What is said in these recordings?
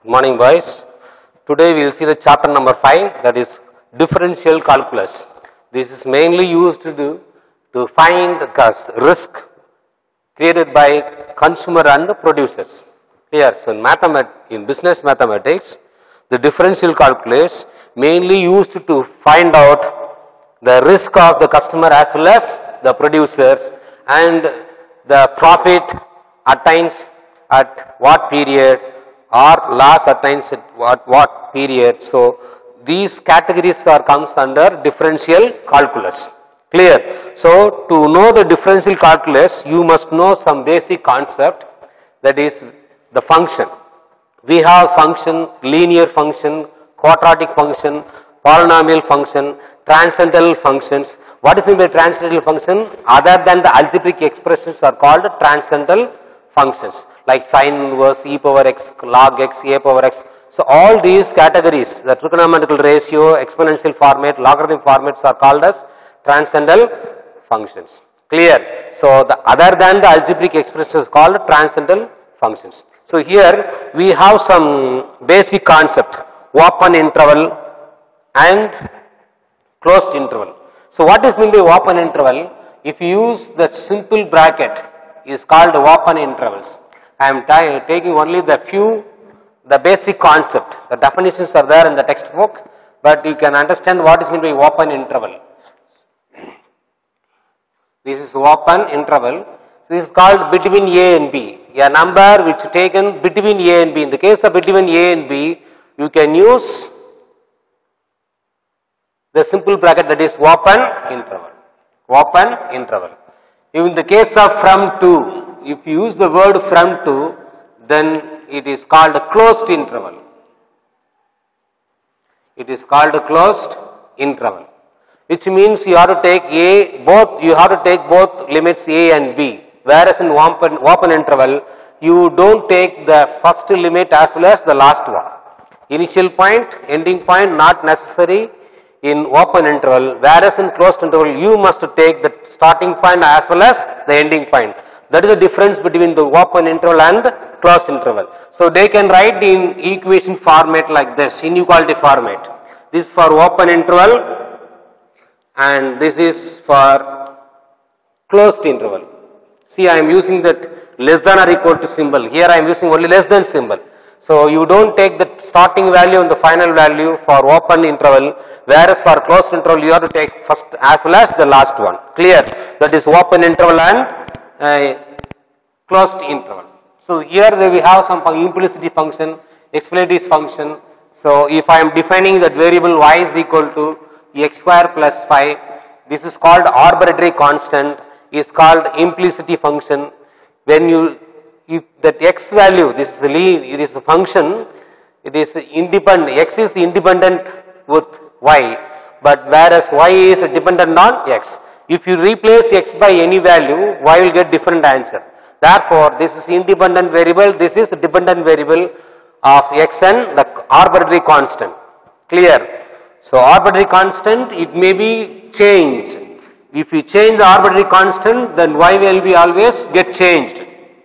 Good morning, boys. Today we will see the chapter number 5, that is differential calculus. This is mainly used to find the risk created by consumer and producers. Here, so in business mathematics, the differential calculus mainly used to find out the risk of the customer as well as the producers and the profit attains at what period or loss attains at what period. So, these categories comes under differential calculus. Clear? So, to know the differential calculus, you must know some basic concept, that is the function. We have function, linear function, quadratic function, polynomial function, transcendental functions. What is meant by transcendental function? Other than the algebraic expressions are called transcendental functions, like sine inverse, e power x, log x, a power x. So, all these categories, the trigonometrical ratio, exponential format, logarithm formats are called as transcendental functions. Clear? So, the other than the algebraic expressions called transcendental functions. So, here we have some basic concept, open interval and closed interval. So, what is meant by open interval? If you use the simple bracket, is called open intervals. I am taking only the basic concept. The definitions are there in the textbook, but you can understand what is meant by open interval. This is open interval. This is called between A and B. A number which is taken between A and B. In the case of between A and B, you can use the simple bracket, that is open interval. Open interval. In the case of from to, if you use the word from to, then it is called a closed interval. It is called a closed interval, which means you have to take both limits A and B. Whereas in open interval, you don't take the first limit as well as the last one. Initial point, ending point, not necessary in open interval, whereas in closed interval you must take the starting point as well as the ending point. That is the difference between the open interval and closed interval. So, they can write in equation format like this, inequality format. This is for open interval and this is for closed interval. See, I am using that less than or equal to symbol. Here I am using only less than symbol. So, you don't take the starting value and the final value for open interval, whereas for closed interval you have to take first as well as the last one. Clear? That is open interval and closed interval. So, here we have some implicity function, explanatory function. So, if I am defining that variable y is equal to x square plus 5, this is called arbitrary constant, is called implicity function. When if that x value, this is a function, it is independent, x is independent with y, but whereas y is dependent on x. If you replace x by any value, y will get different answer. Therefore, this is independent variable, this is dependent variable of x and the arbitrary constant. Clear? So, arbitrary constant, it may be changed. If you change the arbitrary constant, then y will be always get changed.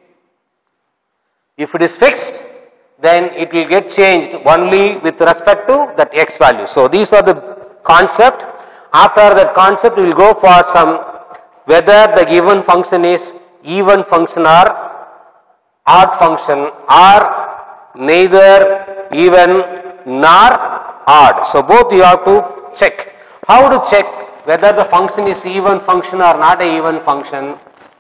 If it is fixed, then it will get changed only with respect to that x value. So, these are the concept. After that concept, we will go for some, whether the given function is even function or odd function or neither even nor odd. So, both you have to check. How to check whether the function is even function or not a even function?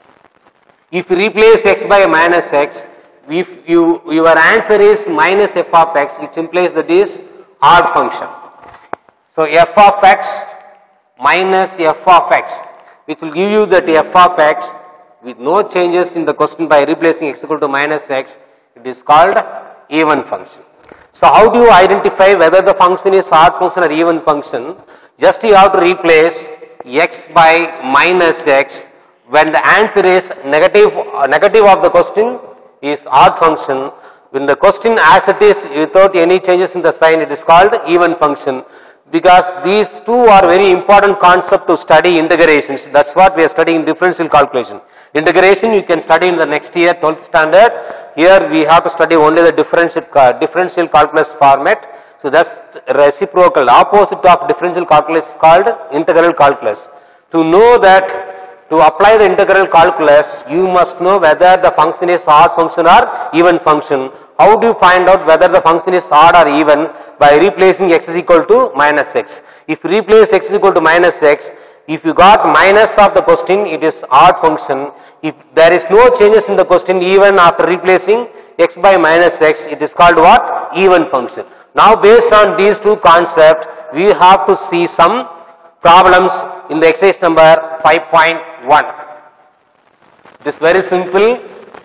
If you replace x by minus x, if your answer is minus f of x, which implies that is odd function. So, f of x minus f of x, which will give you that f of x with no changes in the question by replacing x equal to minus x, it is called even function. So, how do you identify whether the function is odd function or even function? Just you have to replace x by minus x. When the answer is negative of the question is odd function. When the question as it is without any changes in the sign, it is called even function. Because these two are very important concept to study integrations. That's what we are studying in differential calculation. Integration you can study in the next year, 12th standard. Here we have to study only the differential calculus format. So that's reciprocal, opposite of differential calculus called integral calculus. To know that, to apply the integral calculus, you must know whether the function is odd function or even function. How do you find out whether the function is odd or even? By replacing x is equal to minus x. If you replace x is equal to minus x, if you got minus of the question, it is odd function. If there is no changes in the question even after replacing x by minus x, it is called what? Even function. Now based on these two concepts, we have to see some problems in the exercise number 5.1. It is very simple.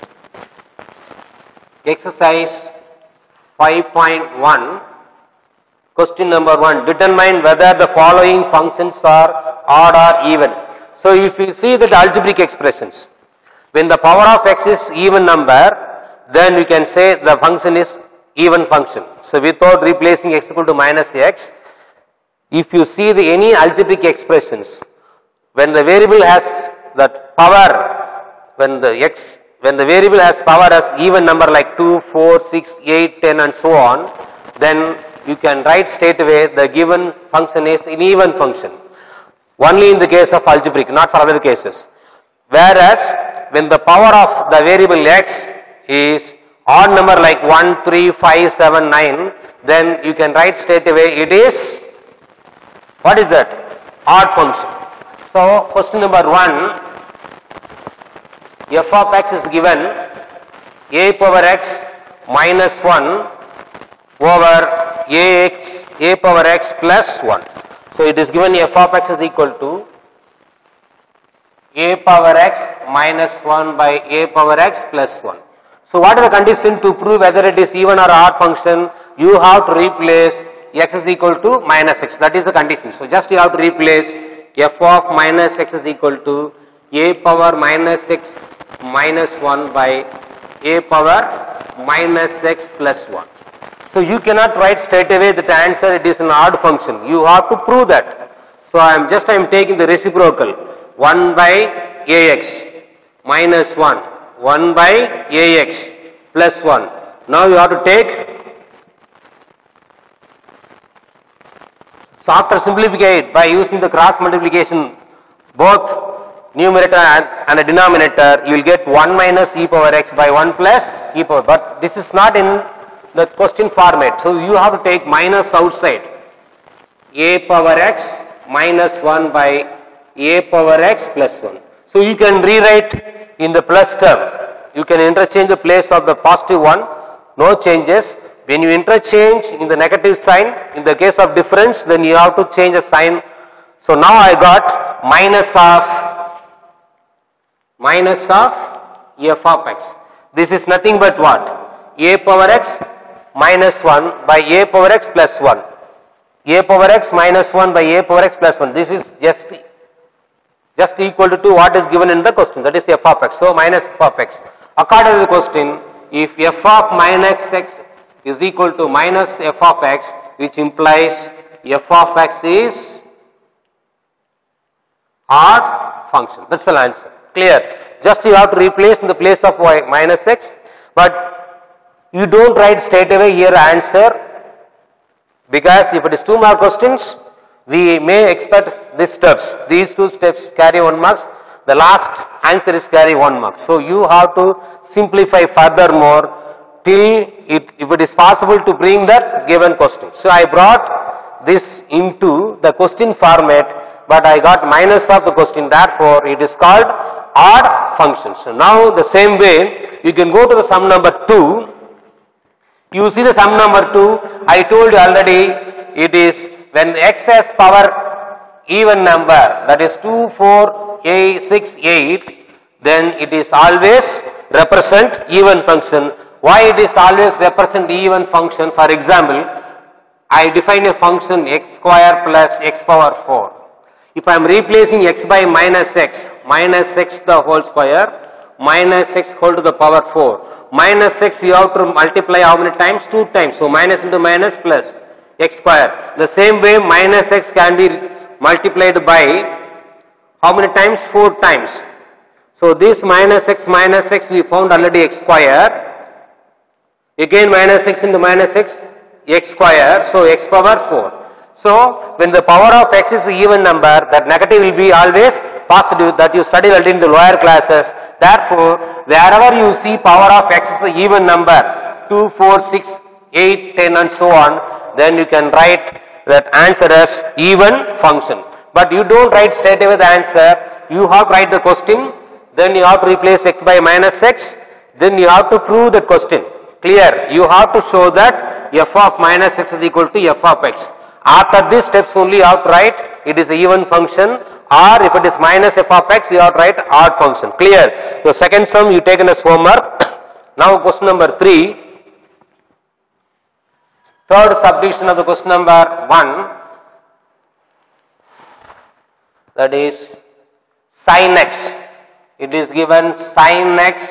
Exercise 5.1, question number 1, determine whether the following functions are odd or even. So if you see that algebraic expressions, when the power of x is even number, then you can say the function is even function. So without replacing x equal to minus x, if you see the any algebraic expressions, when the variable has that power, when the variable has power as even number like 2, 4, 6, 8, 10 and so on, then you can write straight away the given function is an even function. Only in the case of algebraic, not for other cases. Whereas when the power of the variable x is odd number like 1, 3, 5, 7, 9, then you can write straight away it is, what is that? Odd function. So question number 1, f of x is given a power x minus 1 over a power x plus 1. So it is given f of x is equal to a power x minus 1 by a power x plus 1. So what is the condition to prove whether it is even or odd function? You have to replace x is equal to minus x. That is the condition. So just you have to replace f of minus x is equal to a power minus x minus 1 by a power minus x plus 1. So you cannot write straight away that the answer it is an odd function. You have to prove that. So I am taking the reciprocal 1 by ax minus 1 by ax plus 1. Now you have to take, so after simplifying it by using the cross multiplication, both numerator and a denominator, you will get 1 minus e power x by 1 plus e power, but this is not in the question format. So you have to take minus outside, a power x minus 1 by a power x plus 1. So you can rewrite in the plus term. You can interchange the place of the positive 1, no changes. When you interchange in the negative sign, in the case of difference, then you have to change the sign. So now I got minus of f of x. This is nothing but what? A power x minus 1 by a power x plus 1. A power x minus 1 by a power x plus 1. This is just equal to what is given in the question, that is f of x. So minus f of x. According to the question, if f of minus x is equal to minus f of x, which implies f of x is odd function. That's the answer. Clear. Just you have to replace in the place of y minus x, but you don't write straight away here answer, because if it is 2 mark questions, we may expect these steps. These 2 steps carry 1 marks. The last answer is carry 1 mark. So you have to simplify furthermore till if it is possible to bring the given question. So I brought this into the question format, but I got minus of the question. Therefore, it is called odd function. So now the same way, you can go to the sum number 2. You see the sum number 2. I told you already, it is when x has power even number, that is 2, 4, 8, 6, 8, then it is always represent even function. Why it is always represent even function? For example, I define a function x square plus x power 4. If I am replacing x by minus x the whole square, minus x whole to the power 4. Minus x you have to multiply how many times? 2 times. So minus into minus plus x square. The same way minus x can be multiplied by how many times? 4 times. So this minus x we found already x square. Again minus x into minus x, x square, so x power 4. So when the power of x is an even number, that negative will be always positive, that you studied already in the lower classes. Therefore, wherever you see power of x is an even number, 2, 4, 6, 8, 10 and so on, then you can write that answer as even function. But you don't write straight away the answer, you have to write the question, then you have to replace x by minus x, then you have to prove the question. Clear? You have to show that f of minus x is equal to f of x. After these steps only you have to write it is an even function, or if it is minus f of x you have to write odd function. Clear? So second sum you taken as homework. Now question number 3. Third subdivision of the question number 1, that is sin x. It is given sin x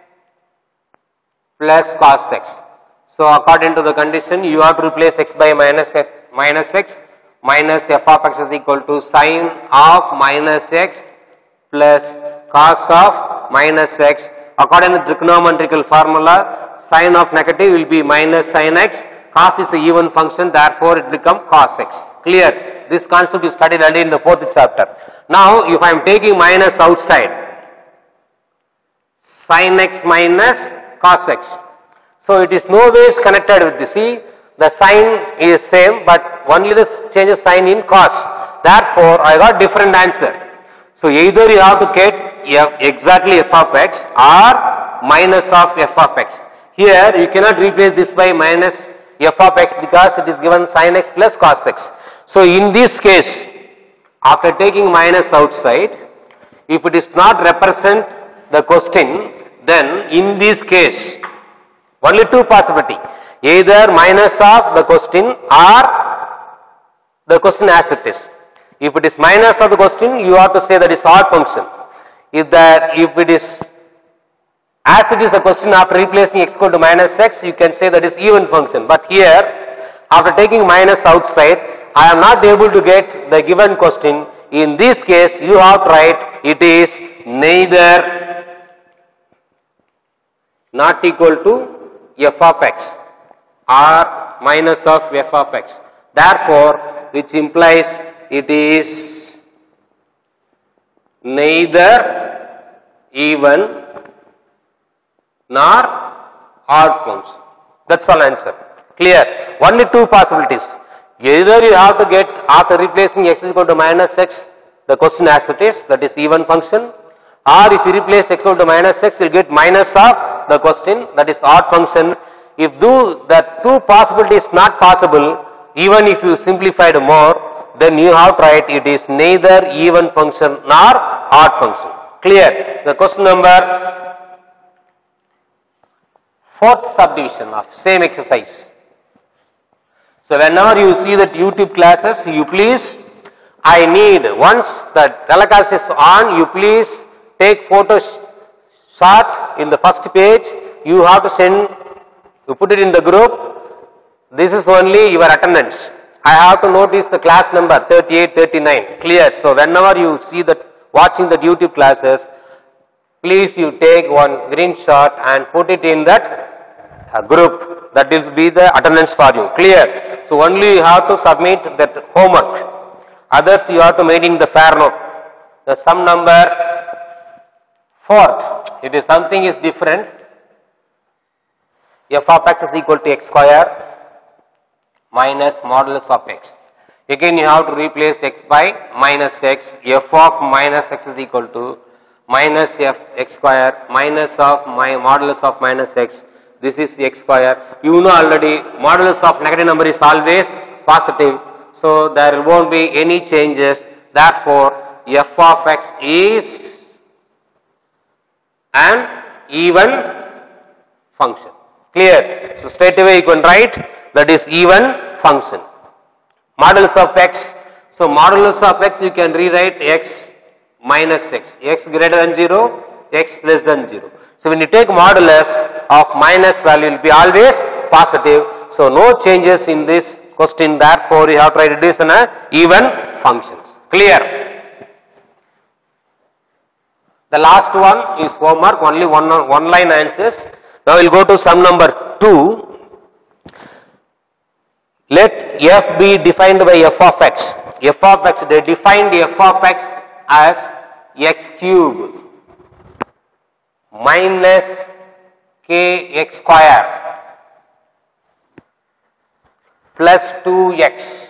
plus cos x. So according to the condition you have to replace x by minus x, minus f of x is equal to sin of minus x plus cos of minus x. According to the trigonometrical formula, sin of negative will be minus sin x, cos is a even function, therefore it becomes cos x. Clear? This concept is studied earlier in the 4th chapter. Now if I am taking minus outside, sin x minus cos x. So it is no ways connected with this. See, the sign is same, but only the changes sign in cos. Therefore, I got different answer. So either you have to get exactly f of x or minus of f of x. Here you cannot replace this by minus f of x because it is given sin x plus cos x. So in this case, after taking minus outside, if it is not represent the question, then in this case, only two possibility, either minus of the question or the question as it is. If it is minus of the question, you have to say that is odd function. If it is as it is the question after replacing x equal to minus x, you can say that is even function. But here, after taking minus outside, I am not able to get the given question. In this case, you have to write it is neither not equal to f of x or minus of f of x. Therefore, which implies it is neither even nor odd function. That's all answer. Clear? Only two possibilities. Either you have to get after replacing x is equal to minus x the question as it is, that is even function, or if you replace x equal to minus x you will get minus of the question, that is odd function. If that two possibilities not possible, even if you simplified more, then you have to write it is neither even function nor odd function. Clear? The question number 4th subdivision of same exercise. So whenever you see that YouTube classes, you please, I need once the telecast is on, you please take photo shot in the first page. You have to send, you put it in the group. This is only your attendance. I have to notice the class number 38, 39. Clear? So whenever you see that watching the YouTube classes, please you take one green shot and put it in that group. That will be the attendance for you. Clear? So only you have to submit that homework. Others you have to maintain the fair note. The sum number 4th. It is something is different. F of x is equal to x square minus modulus of x. Again you have to replace x by minus x. F of minus x is equal to minus f x square minus of my modulus of minus x. This is x square. You know already modulus of negative number is always positive. So there won't be any changes. Therefore, f of x is an even function. Clear? So straight away you can write that is even function. Modulus of x. So modulus of x you can rewrite x minus x. X greater than 0, x less than 0. So when you take modulus of minus value will be always positive. So no changes in this question. Therefore you have to write it is an even function. Clear? The last one is homework, only one line answers. Now we will go to sum number 2, let f be defined by f of x. F of x, they defined f of x as x cube minus kx square plus 2x.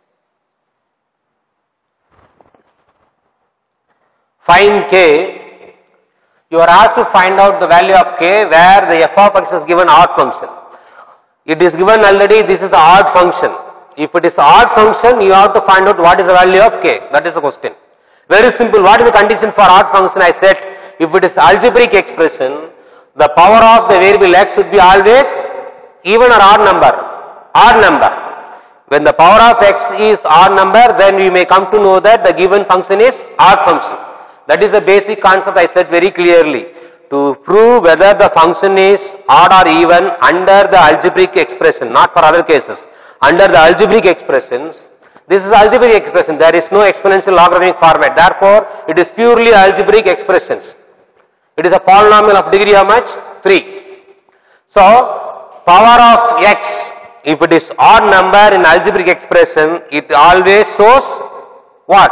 Find k. You are asked to find out the value of k where the f of x is given odd function. It is given already, this is the odd function. If it is odd function, you have to find out what is the value of k. That is the question. Very simple. What is the condition for odd function? I said, if it is algebraic expression, the power of the variable x should be always even or odd number. Odd number. When the power of x is odd number, then we may come to know that the given function is odd function. That is the basic concept I said very clearly. To prove whether the function is odd or even under the algebraic expression, not for other cases. Under the algebraic expressions, this is algebraic expression, there is no exponential logarithmic format. Therefore, it is purely algebraic expressions. It is a polynomial of degree how much? 3. So, power of x, if it is odd number in algebraic expression, it always shows what?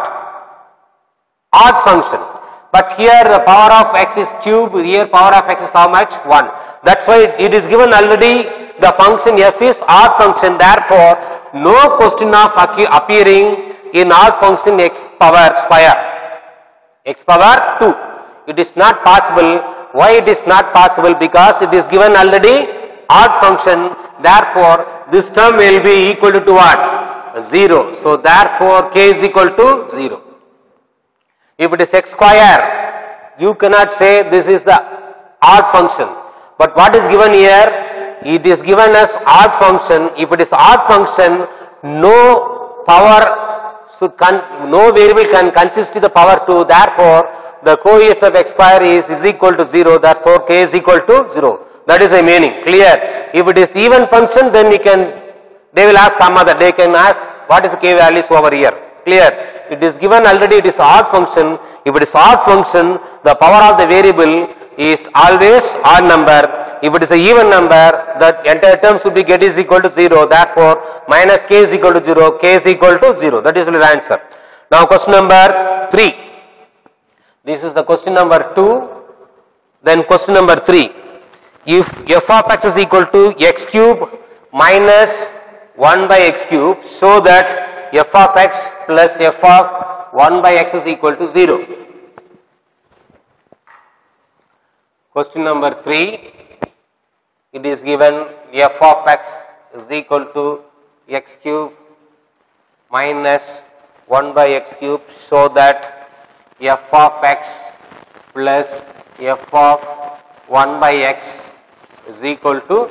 Odd function. But here the power of x is cube, here power of x is how much? 1. That's why it is given already the function f is odd function, therefore no question of appearing in odd function x power square, x power 2. It is not possible. Why it is not possible? Because it is given already odd function, therefore this term will be equal to what? 0. So therefore k is equal to 0. If it is x square, you cannot say this is the odd function. But what is given here? It is given as odd function. If it is odd function, no variable can consist of the power 2. Therefore, the coefficient of x square is equal to 0. Therefore, k is equal to 0. That is the meaning. Clear? If it is even function, then they will ask some other. They can ask what is the k values over here. Clear? It is given already, it is odd function. If it is odd function, the power of the variable is always odd number. If it is an even number, the entire term should be get is equal to 0. Therefore, minus k is equal to 0, k is equal to 0. That is the answer. Now, question number 3. This is the question number 2. Then question number 3. If f of x is equal to x cube minus 1 by x cube, so that f of x plus f of 1 by x is equal to 0. Question number 3. It is given f of x is equal to x cube minus 1 by x cube, so that f of x plus f of 1 by x is equal to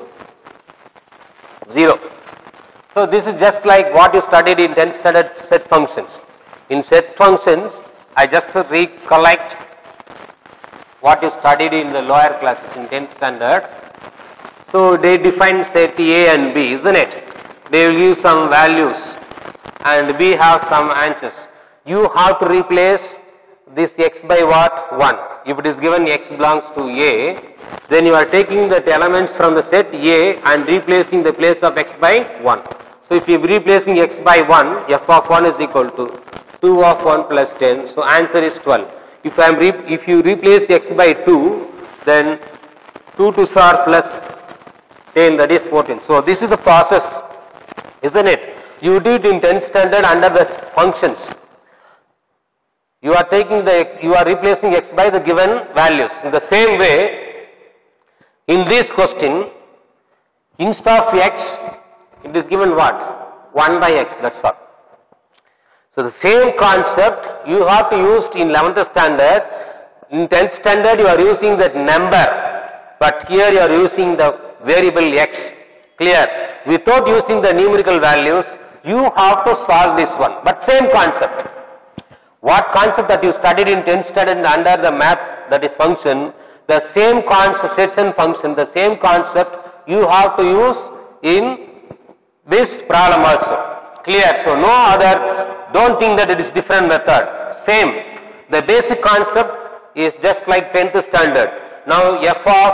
0. So this is just like what you studied in 10th standard set functions. In set functions, I just recollect what you studied in the lower classes in 10th standard. So they define set A and B, isn't it? They will give some values and we have some answers. You have to replace this x by what? 1. If it is given x belongs to A, then you are taking the elements from the set A and replacing the place of x by 1. So if you are replacing x by 1, f of 1 is equal to 2 of 1 plus 10. So answer is 12. If you replace x by 2, then 2 2s are plus 10, that is 14. So this is the process, isn't it? You did in 10th standard under the functions. You are taking the x, you are replacing x by the given values. In the same way, in this question, instead of x, it is given what? 1 by x, that's all. So the same concept you have to use in 11th standard. In 10th standard you are using that number, but here you are using the variable x. Clear? Without using the numerical values, you have to solve this one, but same concept. What concept that you studied in 10th standard under the map, that is function, the same concept, set and function, the same concept you have to use in this problem also. Clear? So no other, don't think that it is different method. Same. The basic concept is just like 10th standard. Now f of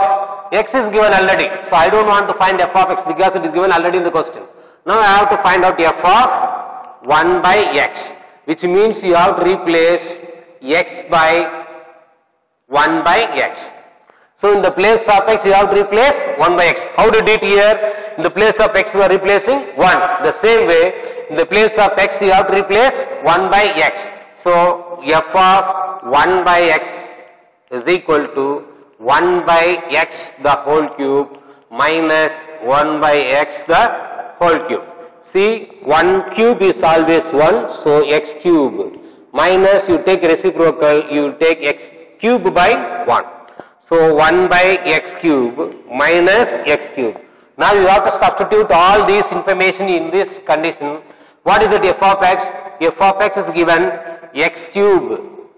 x is given already, so I don't want to find f of x because it is given already in the question. Now I have to find out f of 1 by x, which means you have to replace x by 1 by x. So in the place of x you have to replace 1 by x. How did it here? In the place of x we are replacing 1. The same way, in the place of x you have to replace 1 by x. So f of 1 by x is equal to 1 by x the whole cube minus 1 by x the whole cube. See, 1 cube is always 1, so x cube minus you take reciprocal, you take x cube by 1. So 1 by x cube minus x cube. Now you have to substitute all these information in this condition. What is it f of x? F of x is given x cube.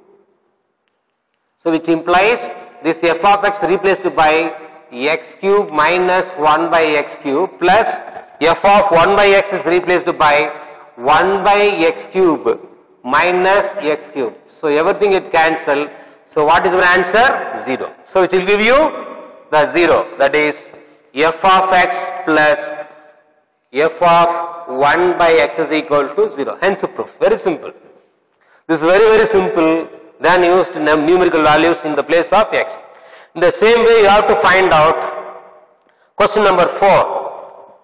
So which implies this f of x replaced by x cube minus 1 by x cube plus f of 1 by x is replaced by 1 by x cube minus x cube. So everything it cancel. So what is your answer? 0. So which will give you the 0, that is f of x plus f of 1 by x is equal to 0. Hence proof. Very simple. This is very simple than used numerical values in the place of x. In the same way you have to find out question number 4.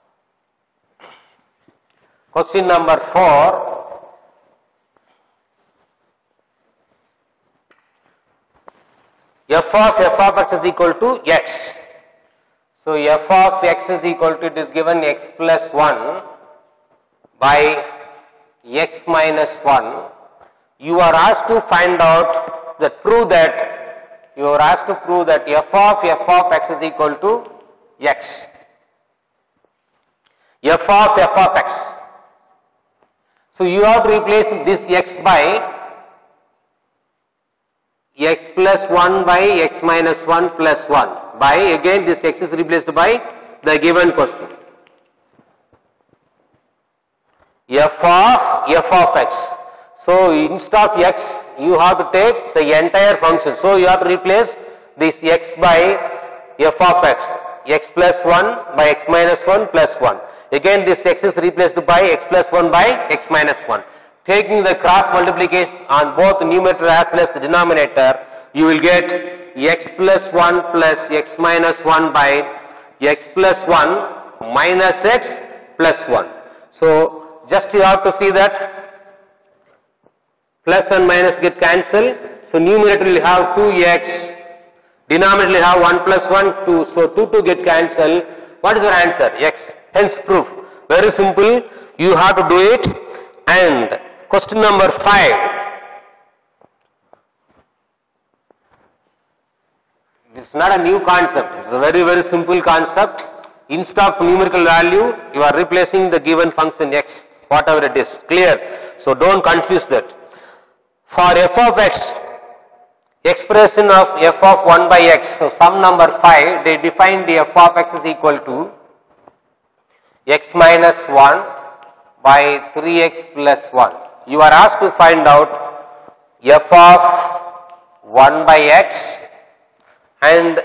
Question number 4. F of x is equal to x. So f of x is equal to, it is given x plus 1 by x minus 1. You are asked to find out that prove that you are asked to prove that f of x is equal to x. F of x. So you have to replace this x by x plus 1 by x minus 1 plus 1 by, again this x is replaced by the given question. F of x. So instead of x you have to take the entire function. So you have to replace this x by f of x plus 1 by x minus 1 plus 1. Again this x is replaced by x plus 1 by x minus 1. Taking the cross multiplication on both numerator as well as the denominator, you will get x plus 1 plus x minus 1 by x plus 1 minus x plus 1. So just you have to see that plus and minus get cancelled. So numerator will have 2x, denominator will have 1 plus 1, 2. So 2 get cancelled. What is your answer? X. Hence proof. Very simple. You have to do it. And question number 5. This is not a new concept. It is a very simple concept. Instead of numerical value, you are replacing the given function x, whatever it is. Clear? So don't confuse that. For f of x, expression of f of 1 by x. So sum number 5, they define the f of x is equal to x minus 1 by 3x plus 1. You are asked to find out f of 1 by x and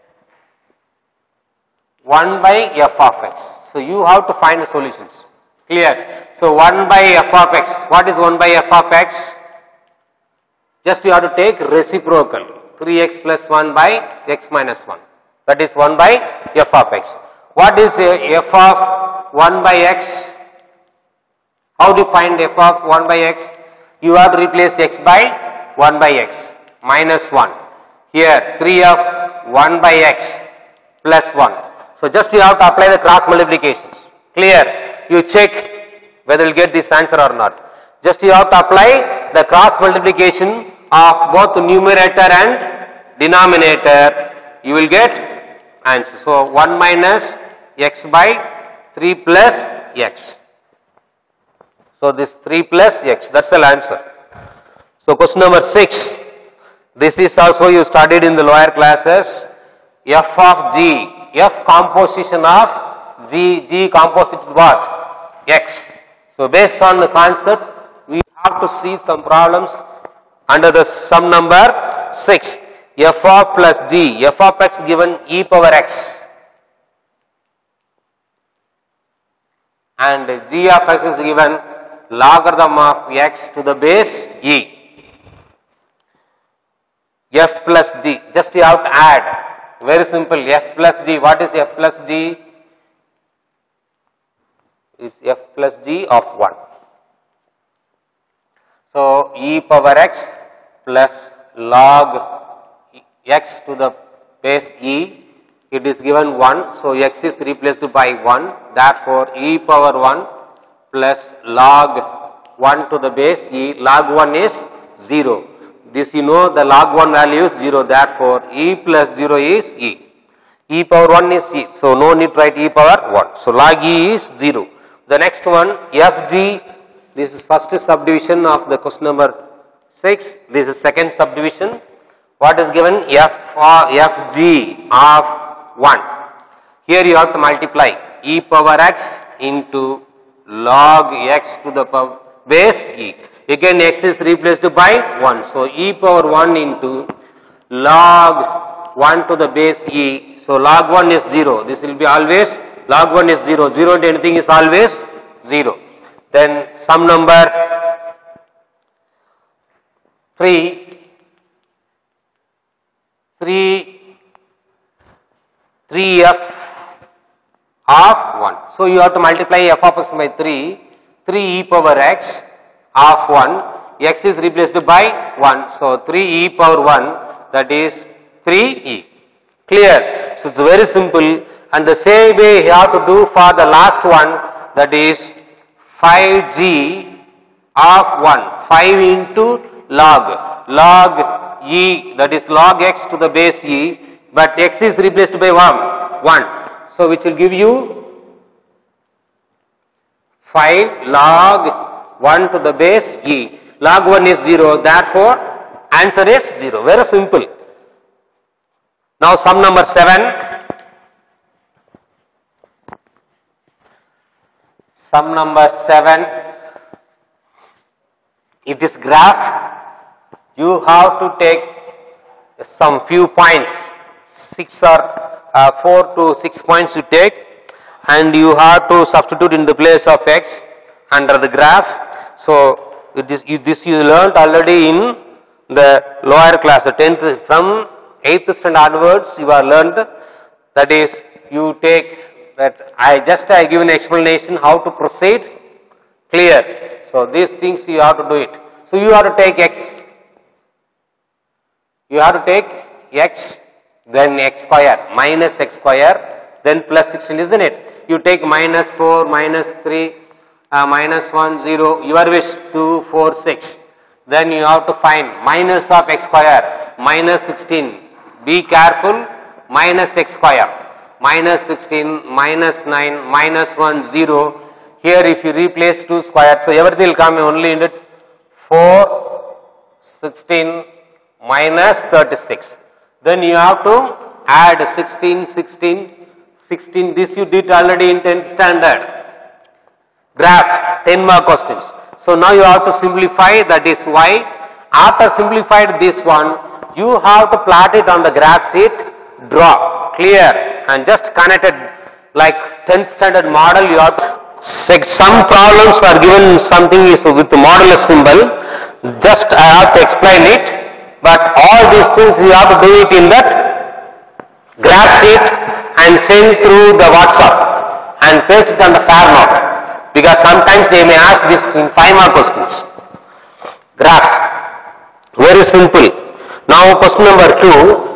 1 by f of x. So you have to find the solutions. Clear? So 1 by f of x. What is 1 by f of x? Just you have to take reciprocal. 3x plus 1 by x minus 1. That is 1 by f of x. What is f of 1 by x? How do you find f of 1 by x? You have to replace x by 1 by x minus 1. Here 3 of 1 by x plus 1. So just you have to apply the cross multiplications. Clear? You check whether you will get this answer or not. Just you have to apply the cross multiplication of both numerator and denominator. You will get answer. So 1 minus x by 3 plus x. So this 3 plus x, that's the answer. So question number 6. This is also you studied in the lower classes. F of g. F composition of g. G composite what? X. So based on the concept, we have to see some problems under the sum number 6. f of plus g, f of x given e power x, and g of x is given logarithm of x to the base e. F plus g, just you have to add, very simple, f plus g. What is f plus g? Is f plus g of 1. So e power x plus log x to the base e, it is given 1. So x is replaced by 1. Therefore e power 1 plus log 1 to the base e, log 1 is 0. This you know, the log 1 value is 0. Therefore e plus 0 is e. E power 1 is e. So no need to write e power 1. So log e is 0. The next one, fg, this is first subdivision of the question number 6. This is second subdivision. What is given? Fg of 1. Here you have to multiply e power x into log x to the base e. Again x is replaced by 1. So e power 1 into log 1 to the base e. So log 1 is 0. This will be always log 1 is 0. 0 into anything is always 0. Then sum number 3. 3f of 1. So you have to multiply f of x by 3. 3 e power x of 1. X is replaced by 1. So 3 e power 1, that is 3e. Clear? So it's very simple. And the same way you have to do for the last one, that is 5g of 1. 5 into log e, that is log x to the base e, but x is replaced by 1. So which will give you 5 log 1 to the base e. Log 1 is 0, therefore answer is 0. Very simple. Now sum number 7. Sum number 7, it is graph. You have to take some few points, 6 or 4 to 6 points you take, and you have to substitute in the place of x under the graph. So this you learnt already in the lower class, the 10th, from 8th standard onwards you are learned. That is, you take that I give an explanation how to proceed. Clear? So these things you have to do it. So you have to take x. You have to take x, then x square, minus x square, then plus 16, isn't it? You take minus 4, minus 3, minus 1, 0, your wish, 2, 4, 6. Then you have to find minus of x square, minus 16. Be careful, minus x square. Minus 16, minus 9, minus 1, 0. Here if you replace 2 squares, so everything will come only in it. 4, 16, minus 36. Then you have to add 16, 16, 16. This you did already in 10th standard. Graph, 10 mark questions. So now you have to simplify, that is y. After simplified this one, you have to plot it on the graph sheet, draw. Clear? And just connected like 10th standard model. You have to some problems are given, something is with the modulus symbol. Just I have to explain it, but all these things you have to do it in that graph sheet and send through the WhatsApp and paste it on the Fairnote, because sometimes they may ask this in 5 mark questions. Graph, very simple. Now question number 2.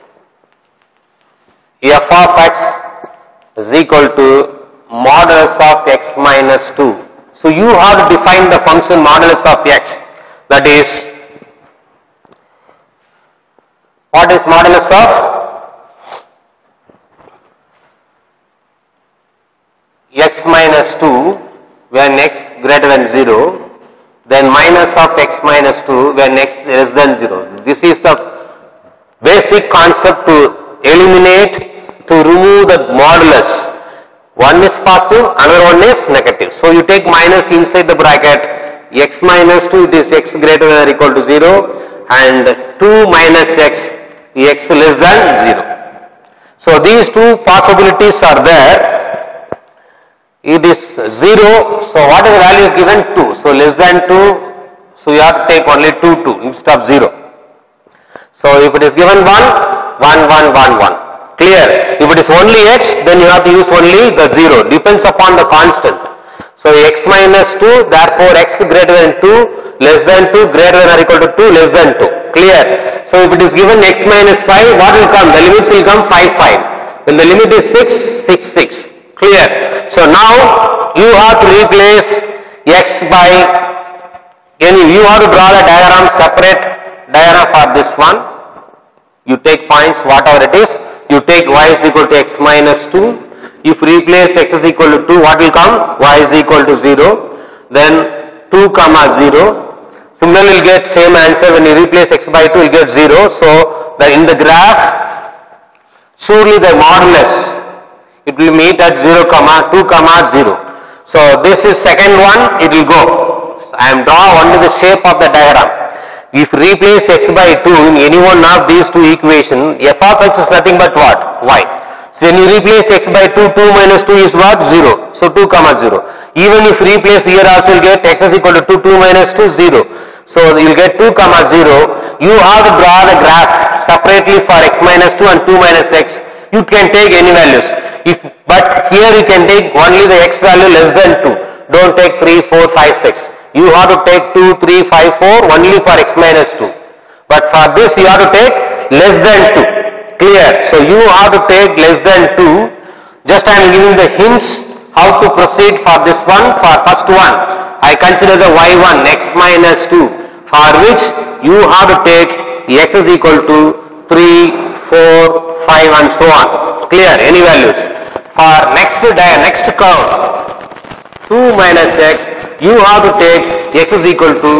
F of x is equal to modulus of x minus 2. So you have to define the function modulus of x. That is, what is modulus of x minus 2 when x greater than 0, then minus of x minus 2 when x less than 0. This is the basic concept to eliminate, to remove the modulus. One is positive, another one is negative. So you take minus inside the bracket, x minus 2, this x greater than or equal to 0, and 2 minus x x less than 0. So these two possibilities are there. It is 0, so what is the value is given? 2. So less than 2, so you have to take only 2 instead of 0. So if it is given 1, 1, 1, 1, 1. Clear? If it is only x, then you have to use only the 0. Depends upon the constant. So x minus 2, therefore x greater than 2, less than 2, greater than or equal to 2, less than 2. Clear? So if it is given x minus 5, what will come? The limits will come 5, 5. When the limit is 6, 6, 6. Clear? So now you have to replace x by you have to draw the diagram, separate diagram for this one. You take points whatever it is. You take y is equal to x minus 2. If replace x is equal to 2, what will come? Y is equal to 0. Then 2 comma 0. Similarly, you will get same answer when you replace x by 2, you will get 0. So in the graph, surely the modulus, it will meet at 0 comma 2 comma 0. So this is second one, it will go. So I am draw only the shape of the diagram. If replace x by 2 in any one of these two equations, f of x is nothing but what? Y. So when you replace x by 2, 2 minus 2 is what? 0. So 2 comma 0. Even if replace here also you will get x is equal to 2, 2 minus 2, 0. So you will get 2 comma 0. You have to draw the graph separately for x minus 2 and 2 minus x. You can take any values. But here you can take only the x value less than 2. Don't take 3, 4, 5, 6. You have to take 2, 3, 5, 4 only for x minus 2. But for this you have to take less than 2. Clear? So you have to take less than 2. Just I am giving the hints how to proceed for this one. For first one, I consider the y1 x minus 2, for which you have to take x is equal to 3, 4, 5 and so on. Clear? Any values. For next curve, 2 minus x, you have to take x is equal to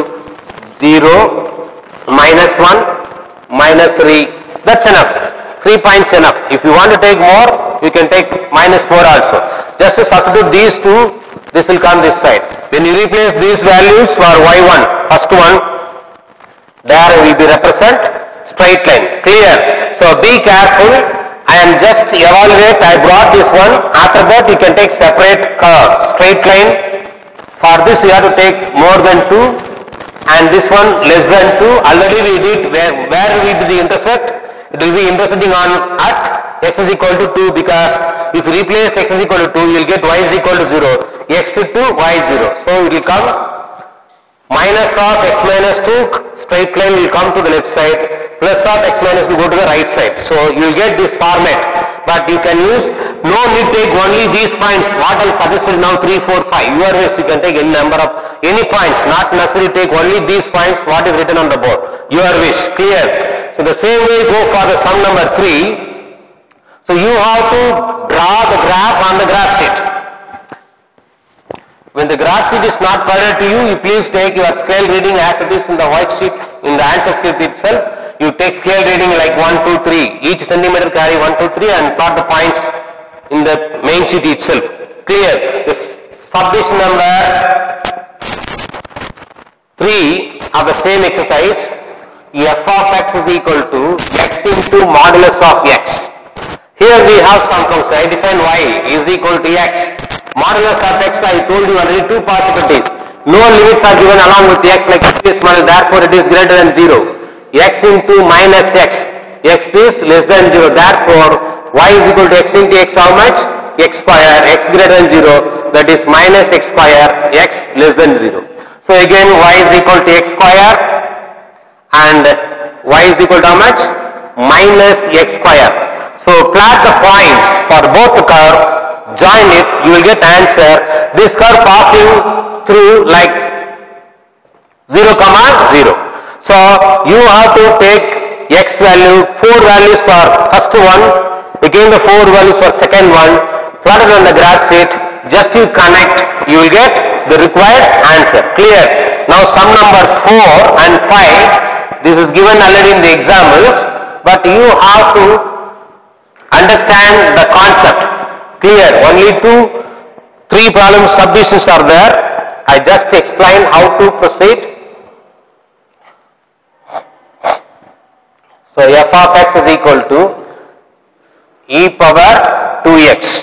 0, minus 1, minus 3. That's enough. 3 points enough. If you want to take more, you can take minus 4 also. Just to substitute these two, this will come this side. When you replace these values for y1, first one, there will be represent straight line. Clear? So be careful. I am just evaluate. I brought this one. After that, you can take separate curve, straight line. For this, you have to take more than 2, and this one less than 2. Already we did where we did the intersect. It will be intersecting on at x is equal to 2, because if you replace x is equal to 2, you will get y is equal to 0. X is 2, y is 0. So it will come minus of x minus 2, straight line will come to the left side, plus of x minus 2 go to the right side. So you will get this format. But you can use, no need take only these points. What I suggested now 3, 4, 5. Your wish, you can take any number of any points. Not necessarily take only these points. What is written on the board? Your wish. Clear? So the same way go for the sum number 3. So you have to draw the graph on the graph sheet. When the graph sheet is not provided to you, you please take your scale reading as it is in the white sheet, in the answer script itself. You take scale reading like 1, 2, 3. Each centimeter carry 1, 2, 3 and plot the points in the main sheet itself. Clear? This subdivision number 3 of the same exercise, f of x is equal to x into modulus of x. Here we have some functions. I define y is equal to x. Modulus of x, I told you already two possibilities. No limits are given along with x like this model, therefore it is greater than 0. X into minus x. X is less than 0. Therefore, y is equal to x into x how much? X square. X greater than 0. That is minus x square. X less than 0. So again, y is equal to x square and y is equal to how much? Minus x square. So plot the points for both the curve, join it, you will get answer. This curve passing through like 0, 0. So you have to take x value, 4 values for first one, again the 4 values for second one, plotted on the graph sheet. Just you connect, you will get the required answer. Clear? Now sum number 4 and 5, this is given already in the examples, but you have to understand the concept. Clear? Only 3 problem subdivisions are there. I just explain how to proceed. So So f of x is equal to e power 2x.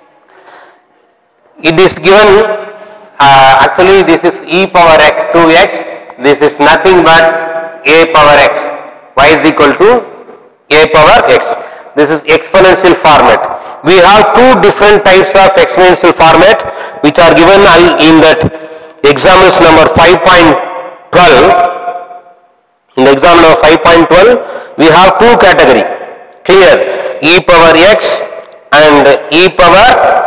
It is given, actually this is e power x 2x, this is nothing but a power x, y is equal to a power x. This is exponential format. We have two different types of exponential format which are given in that examples number 5.12. In the example number 5.12, we have two category. Clear? E power x and e power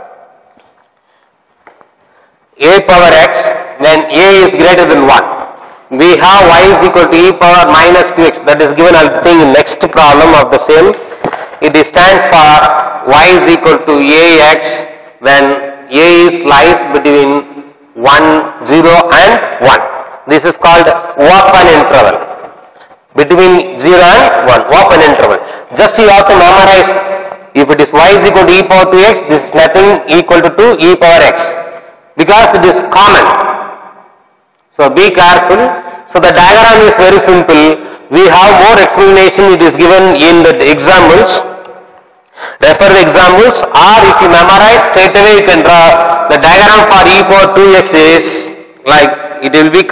x when a is greater than 1. We have y is equal to e power minus 2x. That is given, I think, in next problem of the same. It stands for y is equal to ax when a is lies between 1, 0 and 1. This is called open interval. Between 0 and 1, open interval. Just you have to memorize, if it is y is equal to e power 2x, this is nothing equal to 2 e power x. Because it is common. So be careful. So the diagram is very simple. We have more explanation, it is given in the examples. Refer the examples, or if you memorize straight away you can draw. The diagram for e power 2x is like, it will be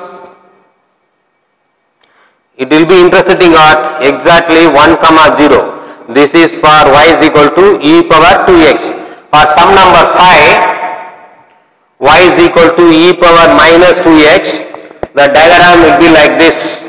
intersecting at exactly 1, 0. This is for y is equal to e power 2x. For some number 5, y is equal to e power minus 2x. The diagram will be like this.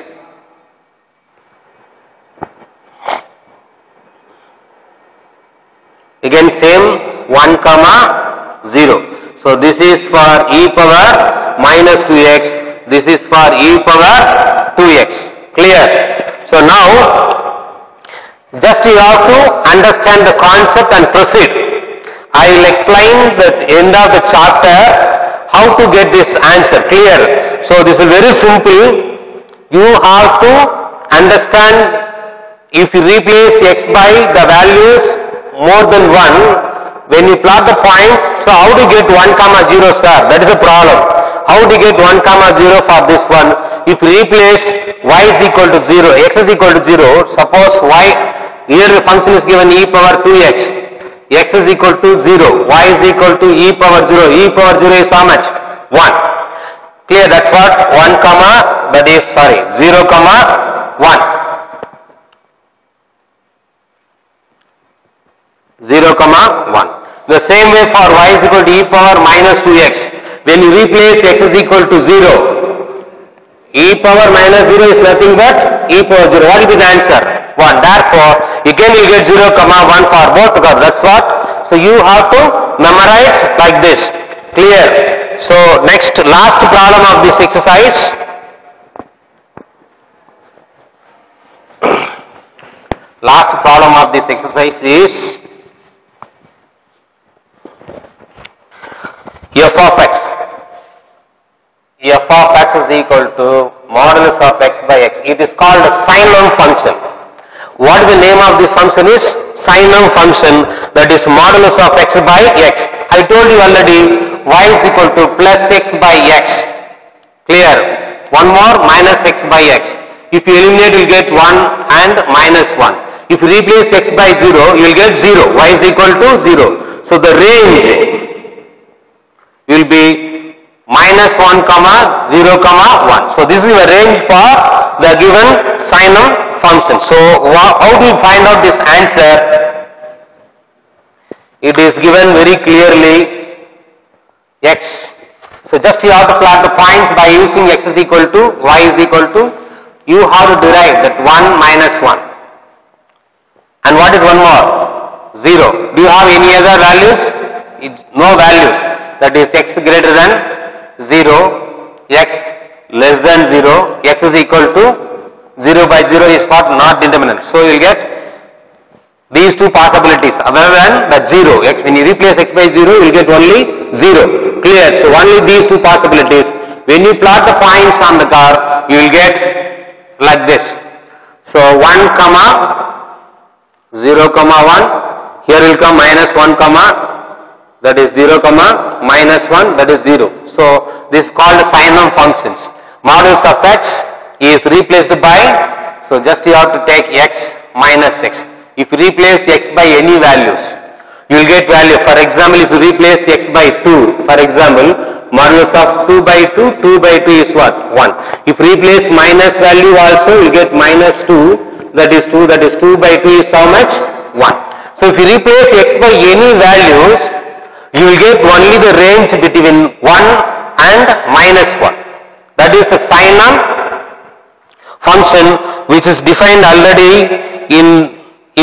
Again same 1, 0. So this is for e power minus 2x. This is for e power 2x. Clear? So now just you have to understand the concept and proceed. I will explain at the end of the chapter how to get this answer. Clear? So this is very simple. You have to understand, if you replace x by the values more than 1, when you plot the points, so how do you get 1, 0 sir? That is a problem. How do you get 1, 0 for this one? If you replace y is equal to 0, x is equal to 0, suppose y, here the function is given e power 2x. X is equal to 0, y is equal to e power 0, e power 0 is how much? 1. Clear? That's what 0, 1. The same way for y is equal to e power minus 2x. When you replace x is equal to 0, e power minus 0 is nothing but e power 0. What will be the answer? 1. Therefore, again you get 0, 1 for both, because that's what. So you have to memorize like this. Clear? So next, last problem of this exercise. Last problem of this exercise is f of x. F of x is equal to modulus of x by x. It is called a sine function. What the name of this function is? Sine function, that is modulus of x by x. I told you already, y is equal to plus x by x. Clear? One more, minus x by x. If you eliminate, you will get 1 and minus 1. If you replace x by 0, you will get 0. Y is equal to 0. So the range will be minus 1, 0, 1. So this is the range for the given sine function. So how do you find out this answer? It is given very clearly x. So just you have to plot the points by using x is equal to, y is equal to, you have to derive that 1 minus 1. And what is one more? 0. Do you have any other values? No values. That is x greater than 0, x less than 0, x is equal to 0 by 0 is what? Not determinant. So you will get these two possibilities other than the 0. When you replace x by 0, you will get only 0. Clear? So only these two possibilities. When you plot the points on the curve, you will get like this. So 1, 0, 1. Here will come minus 1, that is 0, minus 1, that is 0. So this is called sine functions. Modulus of x is replaced by So just you have to take x minus x. If you replace x by any values, you will get value. For example, if you replace x by 2, for example, modulus of 2 by 2, 2 by 2 is what? 1. If you replace minus value also, you will get minus 2, that is 2 by 2 is how much? 1. So if you replace x by any values, you will get only the range between 1 and minus 1. That is the sinum function which is defined already in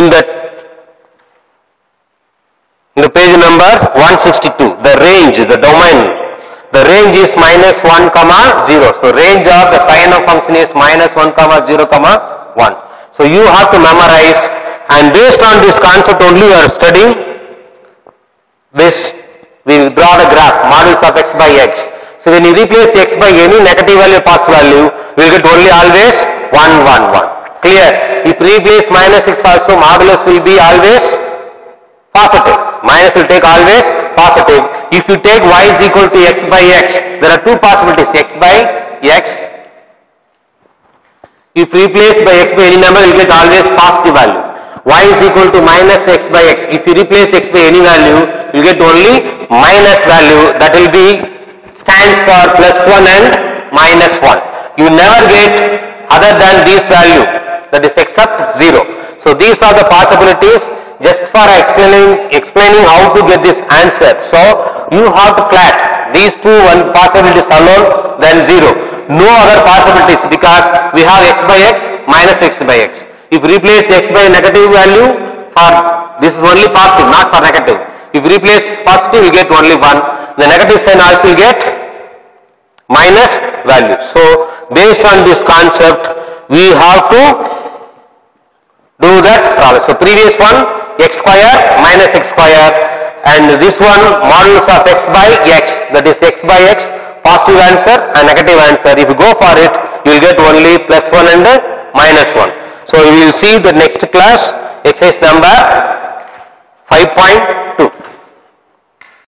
the page number 162. The range, the domain, the range is minus 1 comma 0. So range of the sinum function is minus 1 comma 0 comma 1. So you have to memorize, and based on this concept only you are studying this. We will draw the graph modulus of x by x. So when you replace x by any negative value or positive value, we will get only always 1 1 1. Clear? If replace minus x also, modulus will be always positive. Minus will take always positive. If you take y is equal to x by x, there are two possibilities, x by x. If replace by x by any number, you will get always positive value. Y is equal to minus x by x. If you replace x by any value, you get only minus value, that will be stands for plus 1 and minus 1. You never get other than this value, that is except 0. So these are the possibilities just for explaining how to get this answer. So you have to clear these two possibilities alone, then 0. No other possibilities, because we have x by x minus x by x. If replace x by negative value, for this is only positive, not for negative. If replace positive, you get only 1. The negative sign also you get minus value. So based on this concept, we have to do that problem. So previous one, x square minus x square, and this one modulus of x by x, that is x by x, positive answer and negative answer. If you go for it, you will get only plus 1 and minus 1. So we will see the next class, exercise number 5.2.